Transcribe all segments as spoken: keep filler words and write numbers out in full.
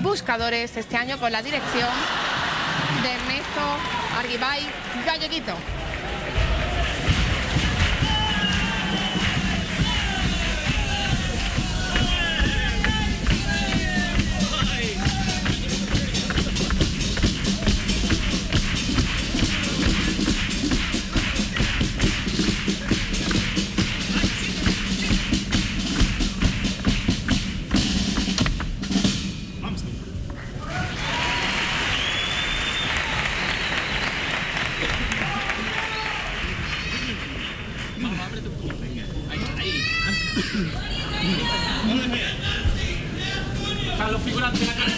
Buscadores, este año con la dirección de Ernesto Arguibay Galleguito. Están los figurantes de la cancha.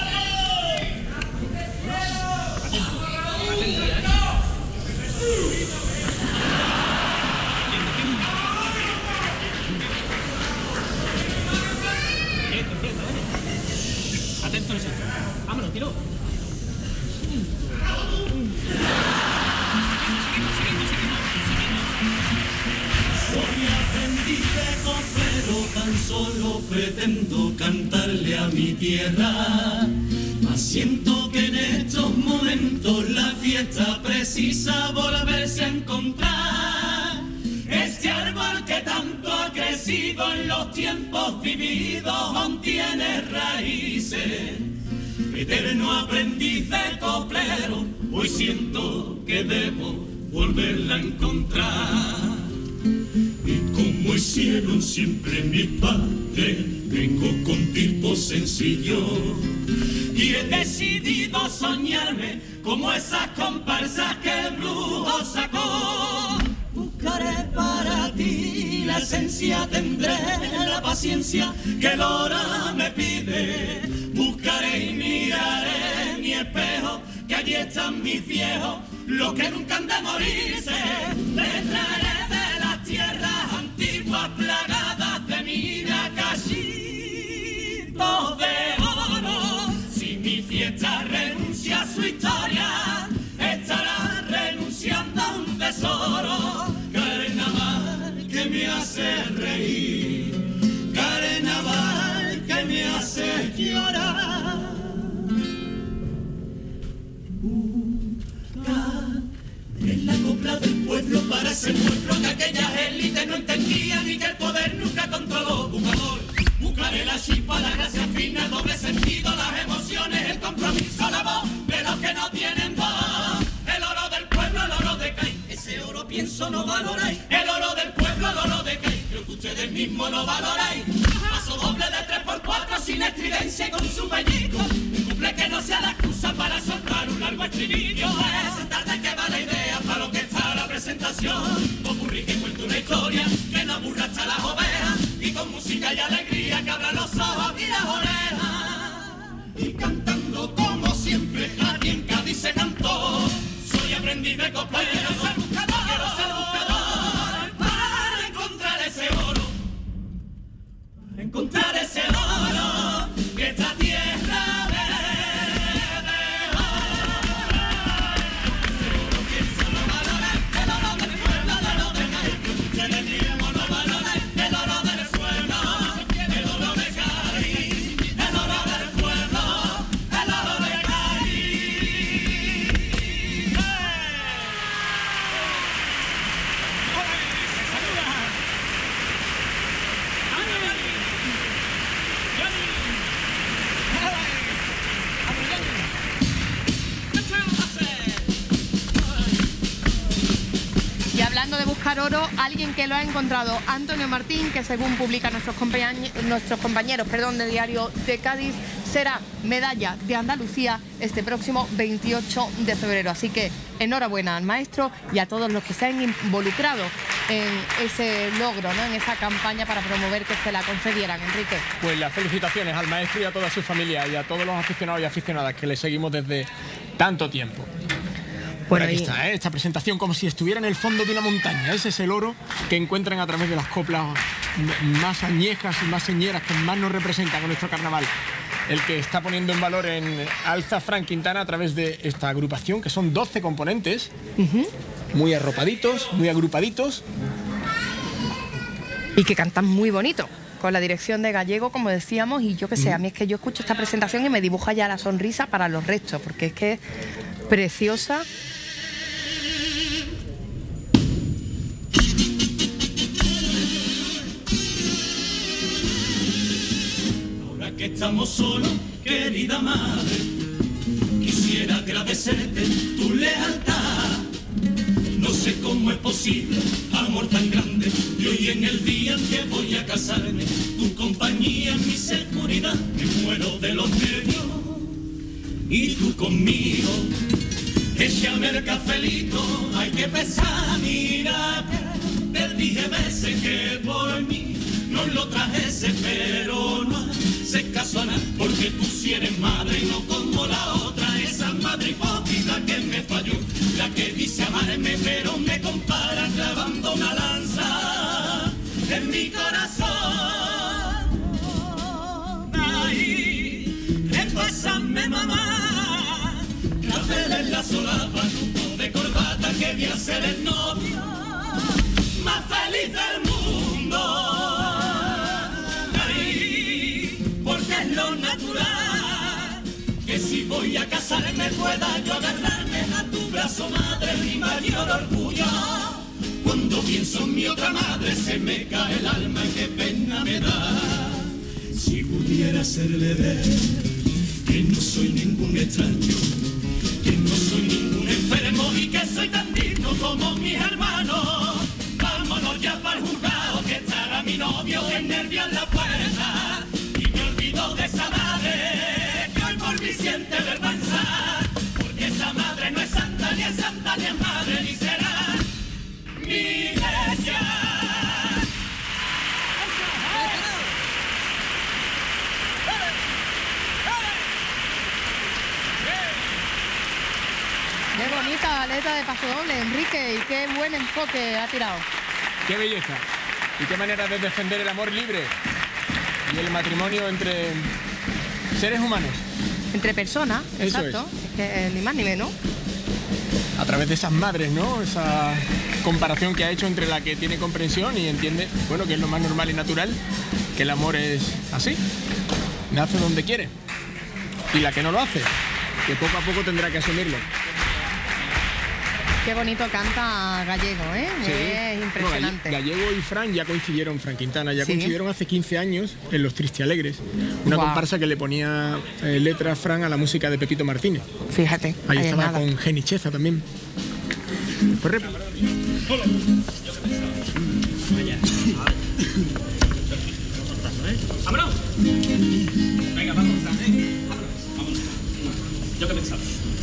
Atento, atento. Vámonos, tiro. Soy aprendiz de copero, tan solo pretendo cantarle a mi tierra. Mas siento que en estos momentos la fiesta precisa volverse a encontrar. Este árbol que tanto ha crecido en los tiempos vividos aún tiene raíces. Eterno aprendiz de coplero, hoy siento que debo volverla a encontrar. Y como hicieron siempre mis padres, vengo con tipo sencillo. Y he decidido soñarme como esas comparsas que el brujo sacó. Buscaré para ti la esencia, tendré la paciencia que el hora me pide. Buscaré y miraré mi espejo, que allí están mis viejos, los que nunca han de morirse. Les traeré de las tierras antiguas plagadas de mina, cachitos de oro. Si mi fiesta renuncia a su historia, estará renunciando a un tesoro. Carnaval que me hace reír, carnaval que me hace llorar. En la copla del pueblo para ese pueblo que aquellas élites no entendían y que el poder nunca controló. Buscador, buscaré la chispa, la gracia fina, el doble sentido, las emociones, el compromiso, la voz de los que no tienen voz. El oro del pueblo, el oro de Cádiz, ese oro pienso no valoráis. El oro del pueblo, el oro de Cádiz, creo que ustedes mismos no valoráis. Paso doble de tres por cuatro sin estridencia y con su pellizco. Un cumple que no sea la excusa para soltar un largo estribillo. Es tarde que va la idea para lo que está la presentación. Ocurrí que cuente una historia que no aburra hasta las ovejas. Y con música y alegría que abra los ojos y las orejas. Y cantando como siempre aquí en Cádiz se cantó. Soy aprendiz de coplero, quiero ser buscador, quiero ser buscador para encontrar ese oro. Para encontrar ese oro que esta tierra bebe oro. Ese oro pienso no valorar, el oro del pueblo, el oro de Cádiz, que ustedes mismos no valoran. El oro del suelo, el oro de Cádiz, el oro del pueblo, el oro de Cádiz. Y hablando de buscar oro, alguien que lo ha encontrado, Antonio Martín, que según publican nuestros compañeros, nuestros compañeros perdón, de Diario de Cádiz, será medalla de Andalucía este próximo veintiocho de febrero. Así que enhorabuena al maestro y a todos los que se han involucrado en ese logro, ¿no? En esa campaña para promover que se la concedieran, Enrique. Pues las felicitaciones al maestro y a toda su familia y a todos los aficionados y aficionadas que le seguimos desde tanto tiempo. Bueno, aquí está, ¿eh? Esta presentación como si estuviera en el fondo de una montaña. Ese es el oro que encuentran a través de las coplas más añejas y más señeras que más nos representan en nuestro carnaval. El que está poniendo en valor en alza Fran Quintana a través de esta agrupación, que son doce componentes, uh-huh. muy arropaditos, muy agrupaditos. Y que cantan muy bonito. con la dirección de Gallego, como decíamos, y yo qué sé, a mí es que yo escucho esta presentación y me dibuja ya la sonrisa para los restos, porque es que es preciosa. Ahora que estamos solos, querida madre, quisiera agradecerte tu lealtad. No sé cómo es posible, amor tan grande, y hoy en el día en que voy a casarme, tu compañía es mi seguridad, me muero de los nervios, y tú conmigo, échame el cafelito, hay que pesar, mira, te dije veces que por mí no lo trajese, pero no se caso a nada, porque tú sí eres madre y no como la otra, esa madre hipócrita que me falló, la que dice amarme pero me compara clavando una lanza en mi corazón. Ay, repásame mamá, café en la solapa, grupo de corbata, que voy a ser el novio más feliz del mundo. Porque es lo natural, que si voy a casarme pueda yo agarrarme a tu brazo, madre, mi mayor orgullo. Cuando pienso en mi otra madre se me cae el alma y qué pena me da. Si pudiera hacerle ver que no soy ningún extraño, que no soy ningún enfermo y que soy tan digno como mis hermanos. Vámonos ya para el juzgado, que estará mi novio en nervio en la puerta. De esa madre que hoy por mí siente vergüenza, porque esa madre no es santa, ni es santa, ni es madre, ni será mi iglesia. Qué bonita letra de Paso Doble, Enrique, y qué buen enfoque ha tirado. Qué belleza y qué manera de defender el amor libre y el matrimonio entre seres humanos. Entre personas, eso exacto. Es. Es que ni más ni menos. A través de esas madres, ¿no? Esa comparación que ha hecho entre la que tiene comprensión y entiende, bueno, que es lo más normal y natural, que el amor es así, nace donde quiere. Y la que no lo hace, que poco a poco tendrá que asumirlo. Qué bonito canta Gallego, ¿eh? Sí. Es impresionante. No, Gallego y Fran ya coincidieron, Fran Quintana, ya ¿Sí? coincidieron hace quince años en Los Tristialegres. Una wow. comparsa que le ponía eh, letras Fran a la música de Pepito Martínez. Fíjate. Ahí, ahí estaba nada. con Geni Cheza también. Pues rep... ¡Vámonos! Venga, vamos, Fran, ¿eh? Vámonos. ¿Yo qué pensaba?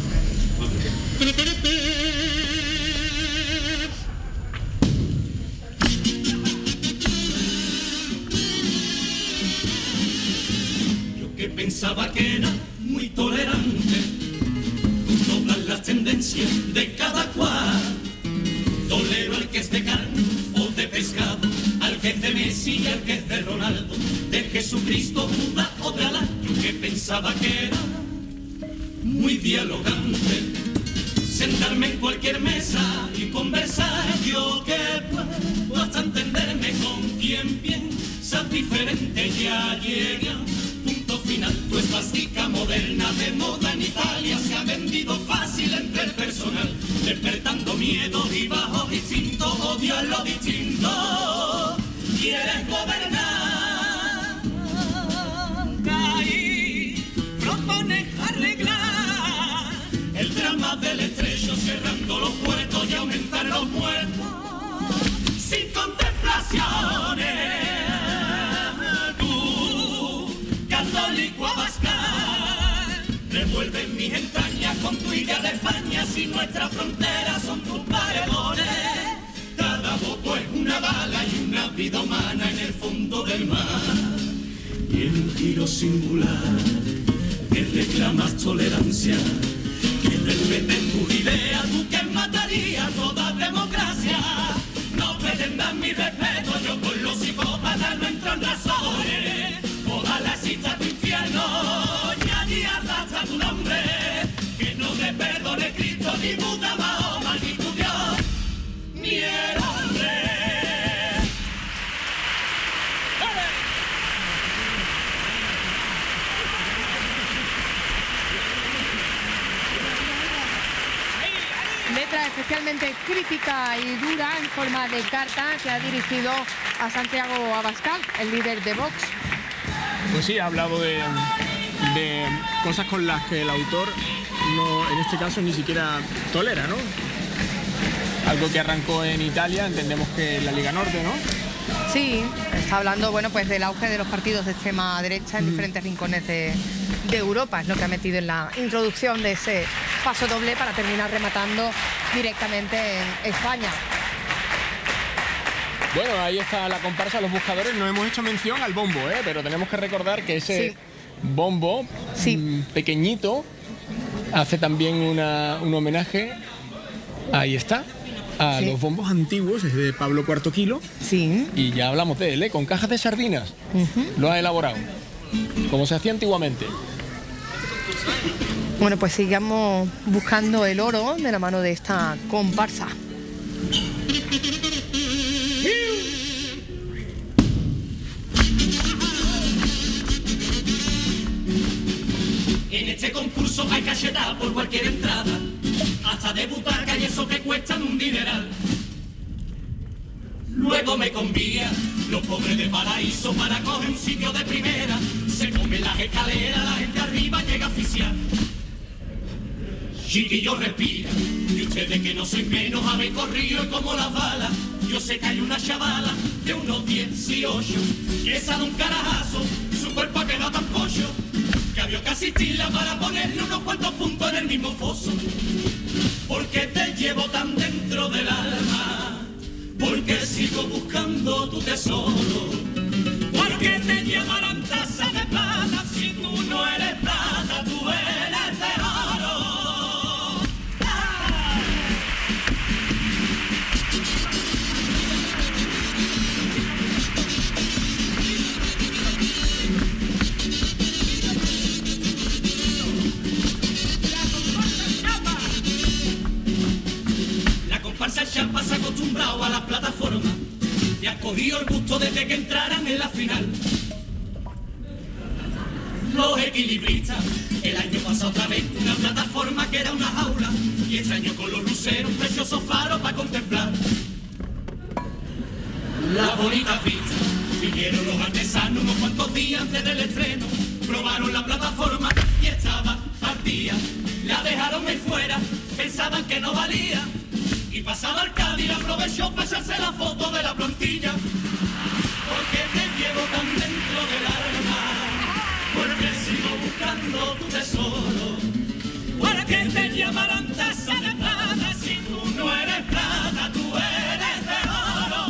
Yo que pensaba que era muy tolerante con todas las tendencias de cada cual, tolero al que es de carne o de pescado, al que es de Messi y al que es de Ronaldo, de Jesucristo, Buda o de Alá. Yo que pensaba que era muy dialogante, sentarme en cualquier mesa y conversar. Yo que puedo hasta entenderme con quien piensa diferente. Ya llegué a un punto final. Tu esvástica moderna de moda en Italia se ha vendido fácil entre el personal, despertando miedo y bajo instinto, odio a lo distinto. Quieres gobernar y propones arreglar el drama del estrecho, cerrando los puertos y aumentar los muertos sin contemplaciones. Tú, católico abascal, revuelves mis entrañas con tu idea de España. Si nuestras fronteras son tus paredones, cada voto es una bala y una vida humana en el fondo del mar. Y en un giro singular que reclamas tolerancia, que respeten tus ideas, tú que matarías toda democracia. No pretendas mi respeto, yo con los psicópatas no entro en razones. Ojalá exista tu infierno y allí arrastra tu nombre, que no te perdone Cristo, ni Buda, Mahoma, ni tu Dios, ni el hombre. letra especialmente crítica y dura en forma de carta que ha dirigido a Santiago Abascal, el líder de Vox. Pues sí, ha hablado de, de cosas con las que el autor, no, en este caso, ni siquiera tolera, ¿no? Algo que arrancó en Italia, entendemos que en la Liga Norte, ¿no? Sí, está hablando, bueno, pues del auge de los partidos de extrema derecha en mm. diferentes rincones de, de Europa. Es lo que ha metido en la introducción de ese paso doble para terminar rematando directamente en España. Bueno, ahí está la comparsa Los Buscadores. No hemos hecho mención al bombo, ¿eh? Pero tenemos que recordar que ese sí. bombo sí. mmm, pequeñito hace también una, un homenaje, ahí está, a sí. los bombos antiguos, es de Pablo Cuarto Kilo. Sí. Y ya hablamos de él, ¿eh? Con cajas de sardinas. Uh-huh. Lo ha elaborado, como se hacía antiguamente. Bueno, pues sigamos buscando el oro de la mano de esta comparsa. En este concurso hay cachetada por cualquier entrada, hasta de butaca y eso que cuestan un dineral. Luego me convía los pobres de paraíso para coger un sitio de primera. Se come las escaleras, la gente arriba llega a asfixiar. Chiquillo respira, y ustedes que no soy menos habéis corrido como las balas. Yo sé que hay una chavala de unos dieciocho que esa de un carajazo, su cuerpo ha quedado tan pocho que había que asistirla para ponerle unos cuantos puntos en el mismo foso. Porque te llevo tan dentro del alma, porque sigo buscando tu tesoro, porque te llamarán taza de plata si tú no eres plata, tú eres de oro. ¡Ah! La comparsa Chapa se ha acostumbrado a las plataformas y ha cogido el gusto desde que entraran en la final. Los equilibristas, el año pasado otra vez una plataforma que era una jaula, y este año con los luceros un precioso faro para contemplar la bonita vista. Vinieron los artesanos unos cuantos días antes del estreno, probaron la plataforma y estaba partida. La dejaron ahí fuera, pensaban que no valía, y pasaba el Cádiz, aprovechó para echarse la foto de la plantilla. Porque te llevo tan dentro del alma, porque sigo buscando tu tesoro, porque te llamarán taza de plata si tú no eres plata, tú eres de oro.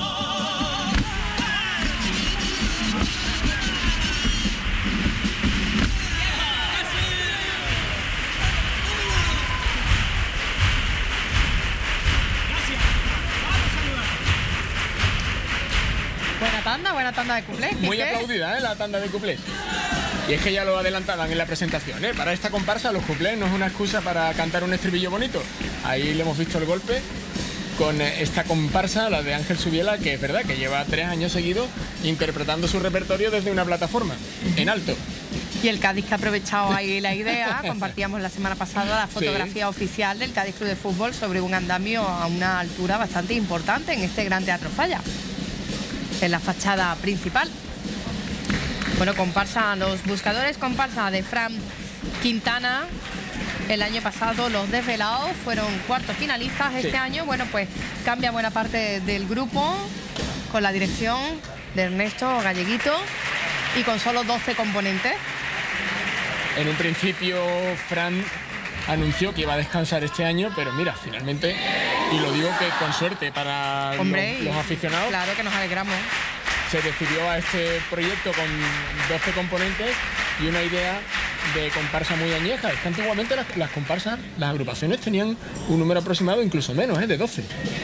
Buena tanda, buena tanda de cuplés. Muy aplaudida, ¿eh? La tanda de cuplés. Y es que ya lo adelantaban en la presentación, ¿eh? Para esta comparsa los cuplés no es una excusa para cantar un estribillo bonito. Ahí le hemos visto el golpe con esta comparsa, la de Ángel Subiela, que es verdad que lleva tres años seguidos interpretando su repertorio desde una plataforma, en alto. Y el Cádiz que ha aprovechado ahí la idea, compartíamos la semana pasada la fotografía sí. oficial del Cádiz Club de Fútbol sobre un andamio a una altura bastante importante en este Gran Teatro Falla, en la fachada principal. Bueno, comparsa Los Buscadores, comparsa de Fran Quintana. El año pasado Los Desvelados fueron cuartos finalistas. Este sí. año, bueno, pues cambia buena parte del grupo con la dirección de Ernesto Galleguito y con solo doce componentes. En un principio Fran anunció que iba a descansar este año, pero mira, finalmente, y lo digo que con suerte para Hombre, los, los aficionados, claro que nos alegramos, se decidió a este proyecto con doce componentes y una idea de comparsa muy añeja. Es que antiguamente las, las comparsas, las agrupaciones tenían un número aproximado, incluso menos, ¿eh? de doce.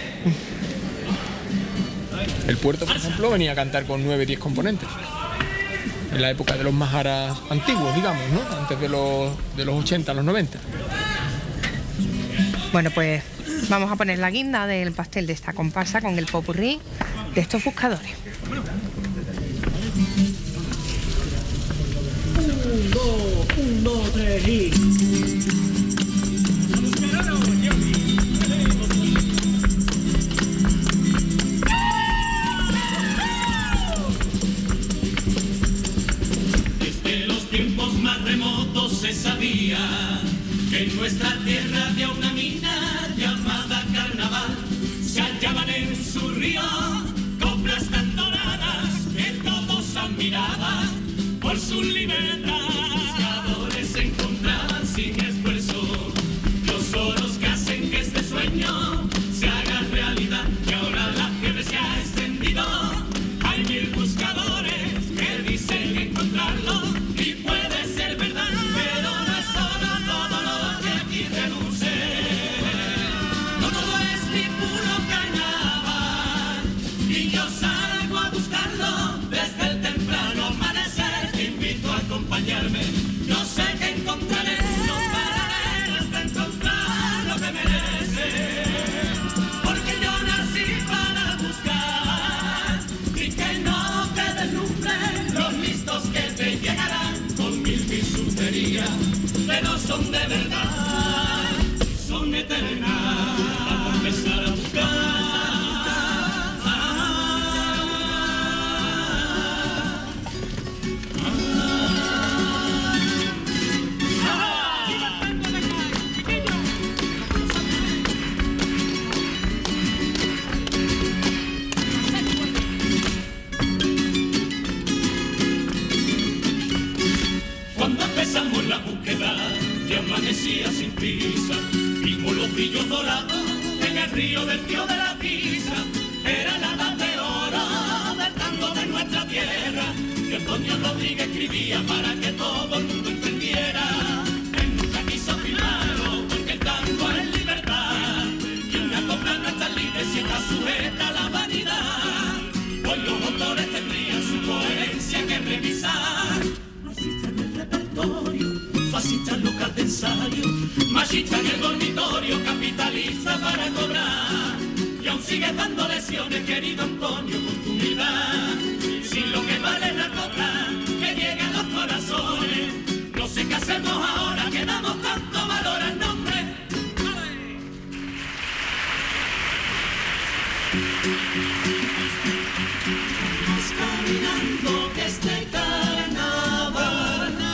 El Puerto, por ejemplo, venía a cantar con nueve, diez componentes. En la época de los majaras antiguos, digamos, ¿no? Antes de los, de los ochenta, los noventa. Bueno, pues vamos a poner la guinda del pastel de esta comparsa con el popurrí de estos buscadores. Un, dos, un, dos, tres y... se sabía que en nuestra tierra había una mina llamada Carnaval. Se hallaban en su río coplas tan doradas que todos admiraban por su libertad. Los buscadores se encontraban sin esfuerzo los oros que hacen que este sueño se haga realidad. Y ahora la fiebre se ha extendido, hay mil buscadores que dicen encontrarlo y puede ser verdad, pero no es solo todo lo que aquí reluce. No todo es ni puro carnaval y yo salgo a buscarlo desde el temprano amanecer. Te invito a acompañarme, yo sé que encontraré, no pararé hasta encontrar lo que merece, porque yo nací para buscar y que no te deslumbren los listos que te llegarán con mil bisuterías, pero son de verdad, son eternas. Vamos a empezar a buscar. Cuando empezamos la búsqueda, ya amanecía sin prisa. Vimos los brillos dorados en el río del tío de la Pisa. Era la edad de oro del tango de nuestra tierra, que Antonio Rodríguez escribía para que todo el mundo entendiera. Él nunca quiso firmarlo porque el tango es libertad y una copla no está libre si está sujeta a la vanidad. Hoy los autores tendrían su coherencia que revisar. Fascista en local de ensayo, machista en el dormitorio, capitalista para cobrar. Y aún sigues dando lesiones, querido Antonio, con tu humildad. Si lo que vale es la copla, que llegue a los corazones. No sé qué hacemos ahora, que damos tanto valor al nombre. Vamos caminando que este carnaval.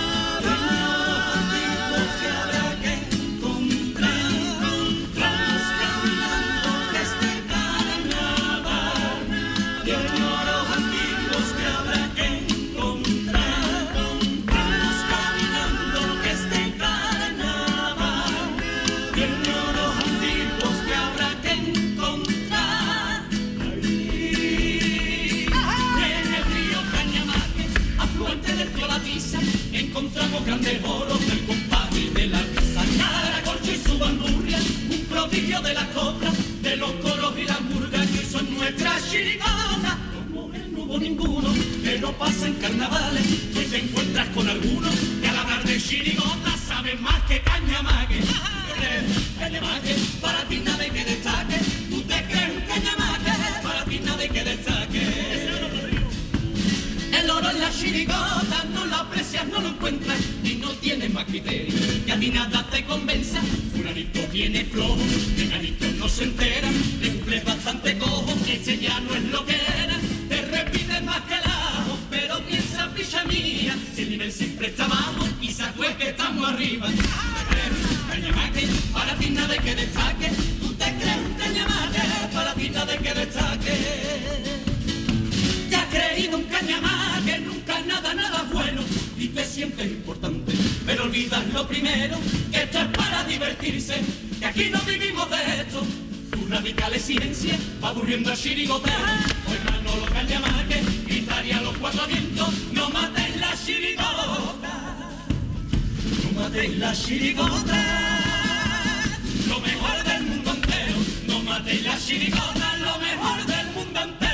Encontramos grandes oros del compadre y de la risa, Caracolcho y su bandurria, un prodigio de la copla, de los coros y la murga que hoy son nuestras chirigotas. Como él no hubo ninguno que no pasa en carnavales, que te encuentras con algunos que al hablar de chirigotas saben más que cañamaque. Cañamaque, para ti nada hay que destaque, tú te crees un cañamaque, para ti nada hay que destaque. El oro en la chirigota no lo aprecias, no lo encuentras y no tienes más criterio, que a ti nada te convenza. Fulanito viene flojo, menganito no se entera, le cumples bastante cojo, este ya no es lo que era, te repite más que el ajo, pero piensa, picha mía, si el nivel siempre está abajo, quizás tú es que estamos arriba. Cañamaque, para ti nada hay que destaque, tú te crees un cañamaque, para ti nada hay que destaque. Te has creído un cañamaque, nunca nada, nada bueno, y te sientes importante, pero olvidas lo primero, que esto es para divertirse, que aquí no vivimos de esto. Tu radical exigencia va aburriendo al chirigotero. Hoy Manolo Cañamaque gritaría a los cuatro vientos: no matéis la chirigota, no matéis la chirigota, lo mejor del mundo entero, no matéis la chirigota, lo mejor del mundo entero.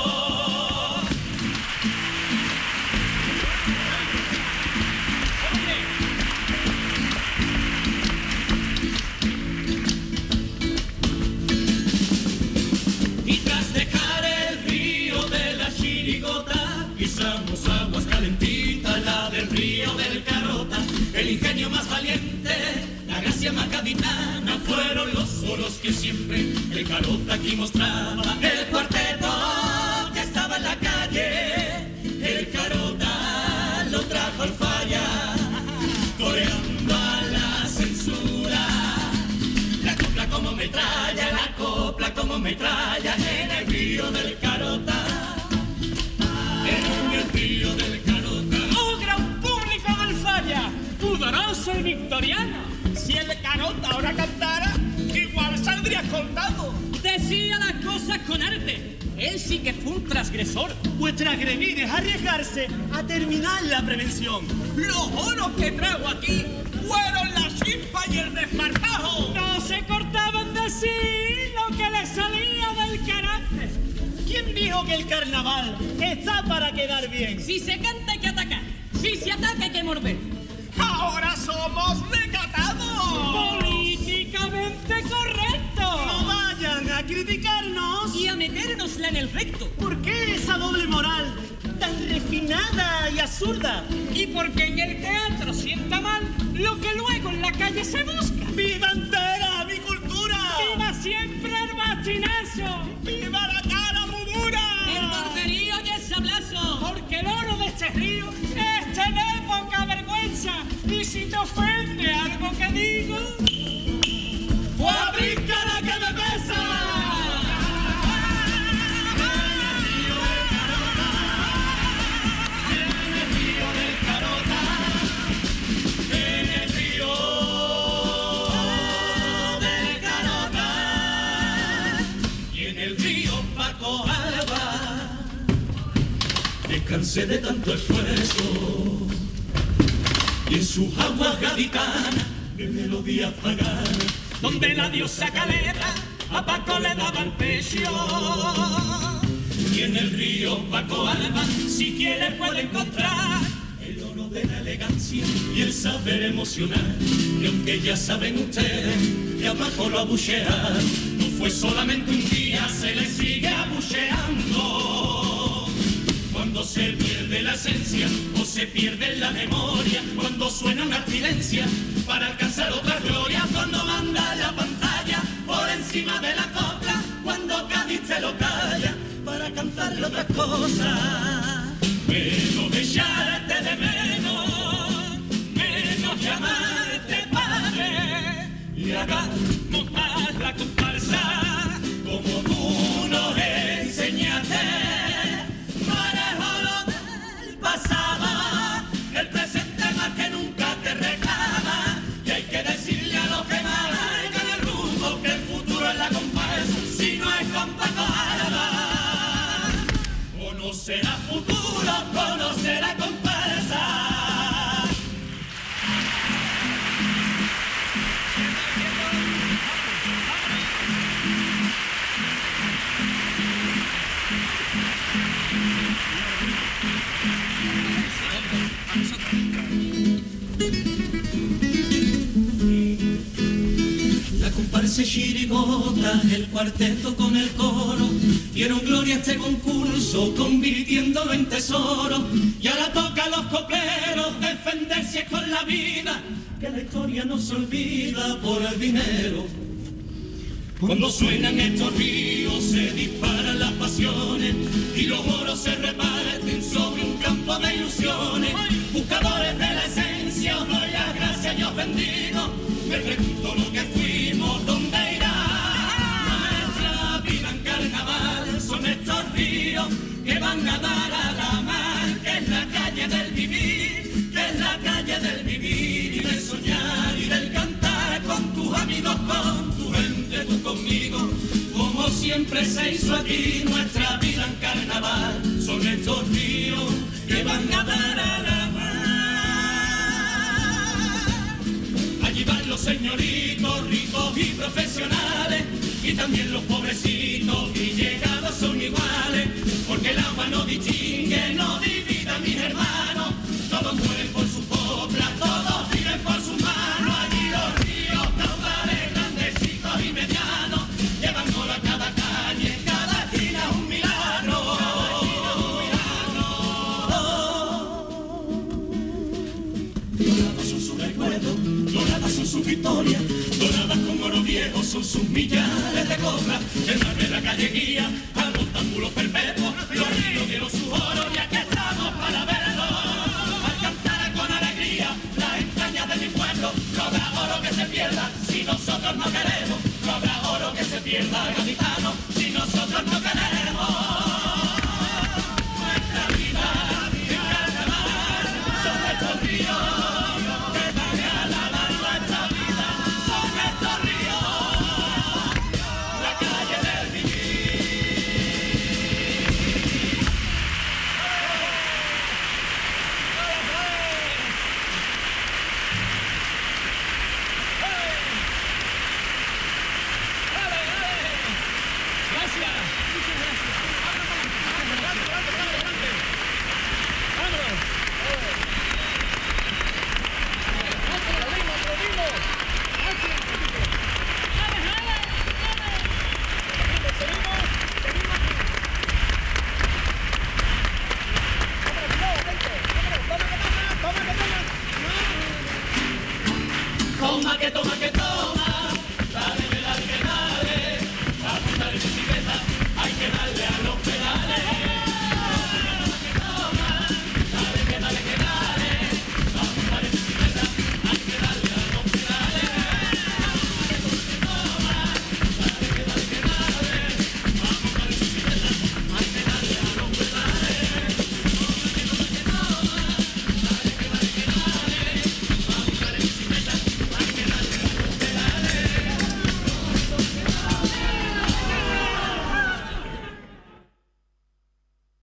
Pisamos aguas calentitas, la del río del Carota. El ingenio más valiente, la gracia más gaditana, fueron los solos que siempre el Carota aquí mostraba. El cuarteto que estaba en la calle, el Carota lo trajo al falla, coreando metralla en el río del Carota. En el río del Carota. ¡Oh, gran público del Falla! ¡Pudoroso y victoriano! Si el Carota ahora cantara, igual saldría colgado. Decía las cosas con arte. Él sí que fue un transgresor. Pues transgredir es arriesgarse a terminar la prevención. Los oros que traigo aquí fueron la chispa y el desparpajo. No se cortaban de sí lo que le salía del carácter. ¿Quién dijo que el carnaval está para quedar bien? Si se canta hay que atacar. Si se ataca hay que morder. Ahora somos recatados. Políticamente correcto. No vayan a criticarnos. Y a metérnosla en el recto. ¿Por qué esa doble moral tan refinada y absurda? Y porque en el teatro sienta mal lo que luego en la calle se busca. ¡Viva entera mi cultura! ¡Viva siempre el bastinazo! ¡Viva la cara mudura! El borderío y el sablazo. Porque el oro de este río es tener poca vergüenza. Y si te ofende algo que digo, ¡o a bríncala que me pesa! Cansé de tanto esfuerzo y en sus aguas gaditanas de melodías paganas, donde la diosa Caleta a Paco le daba el pecho. Y en el río Paco Alba, si quiere puede encontrar el oro de la elegancia y el saber emocional. Y aunque ya saben ustedes que a Paco lo abuchearon, no fue solamente un día, se le sigue abucheando. Cuando se pierde la esencia o se pierde la memoria, cuando suena una silencia para alcanzar otra gloria, cuando manda la pantalla por encima de la copla, cuando Cádiz te lo calla para cantarle otra cosa. Menos echarte de menos, menos llamarte padre, y hagamos más la comparsa como tú nos enseñaste. Pasaba, el presente más que nunca te reclama, y hay que decirle a los que marcan el rumbo que el futuro es la comparsa, si no es con Paco Alba. O no será futuro, o no será comparsa. La comparsa chirigota, el cuarteto con el coro, dieron gloria a este concurso, convirtiéndolo en tesoro. Y ahora toca a los copleros defenderse con la vida, que la historia no se olvida por el dinero. Cuando suenan estos ríos se disparan las pasiones y los oros se reparten sobre un campo de ilusiones. Buscadores de la esencia, os doy las gracias y os bendigo. Me pregunto lo que fuimos, ¿dónde irá? Nuestra vida en carnaval son estos ríos que van a dar a la mar, que es la calle del vivir, que es la calle del vivir y del soñar y del cantar con tus amigos, con tu gente, tú conmigo. Como siempre se hizo aquí, nuestra vida en carnaval son estos ríos que van a dar a la mar. Allí van los señoritos, ricos y profesionales, y también los pobrecitos y llegados son iguales, porque el agua no distingue, no divide a mis hermanos, todos mueren por su copla, todos viven por sus manos. Allí los ríos, caudales grandes, chicos y medianos, llevan oro a cada calle, cada esquina un milagro. Doradas son sus recuerdos, doradas son sus victorias, doradas con oro viejo son sus millares de coplas. El mar de la calle guía al montámbulo perpetuo, los ríos dieron sus oro y aquí estamos para verlo. Al cantar con alegría las entrañas de mi pueblo, no habrá oro que se pierda si nosotros no queremos, no habrá oro que se pierda, gaditano. nosotros no queremos. Nuestra vida y carnaval son estos ríos que van a lavar nuestra vida. Son estos ríos, la calle del vivir. Toma que toma que